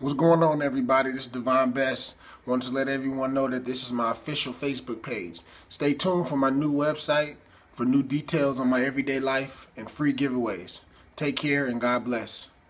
What's going on, everybody? This is Davone Bess. Want to let everyone know that this is my official Facebook page. Stay tuned for my new website for new details on my everyday life and free giveaways. Take care and God bless.